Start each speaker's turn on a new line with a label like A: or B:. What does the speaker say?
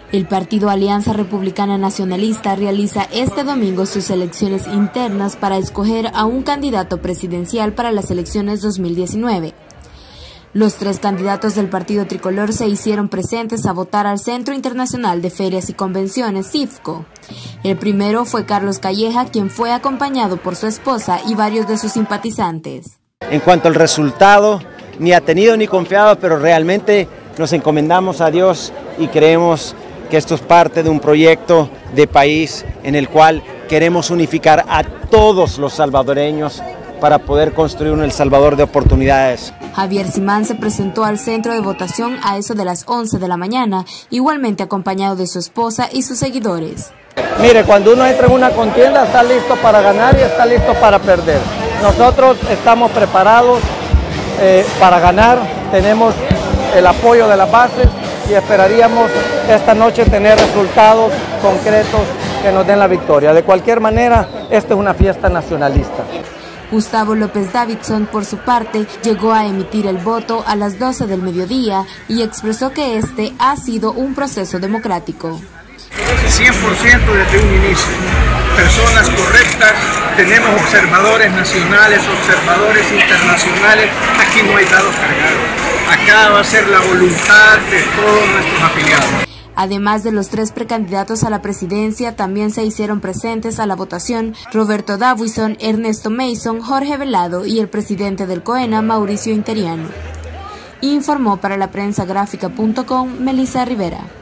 A: El partido Alianza Republicana Nacionalista realiza este domingo sus elecciones internas para escoger a un candidato presidencial para las elecciones 2019. Los 3 candidatos del partido tricolor se hicieron presentes a votar al Centro Internacional de Ferias y Convenciones, CIFCO. El primero fue Carlos Calleja, quien fue acompañado por su esposa y varios de sus simpatizantes.
B: En cuanto al resultado, ni atenido ni confiado, pero realmente nos encomendamos a Dios y creemos que esto es parte de un proyecto de país en el cual queremos unificar a todos los salvadoreños para poder construir un El Salvador de oportunidades.
A: Javier Simán se presentó al centro de votación a eso de las 11 de la mañana, igualmente acompañado de su esposa y sus seguidores.
C: Mire, cuando uno entra en una contienda está listo para ganar y está listo para perder. Nosotros estamos preparados para ganar, tenemos el apoyo de las bases y esperaríamos esta noche tener resultados concretos que nos den la victoria. De cualquier manera, esta es una fiesta nacionalista.
A: Gustavo López Davidson, por su parte, llegó a emitir el voto a las 12 del mediodía y expresó que este ha sido un proceso democrático.
D: 100% desde un inicio. Personas correctas, tenemos observadores nacionales, observadores internacionales, aquí no hay dados cargados. Acá va a ser la voluntad de todos nuestros afiliados.
A: Además de los 3 precandidatos a la presidencia, también se hicieron presentes a la votación Roberto Davison, Ernesto Mason, Jorge Velado y el presidente del COENA, Mauricio Interiano. Informó para la prensagráfica.com Melissa Rivera.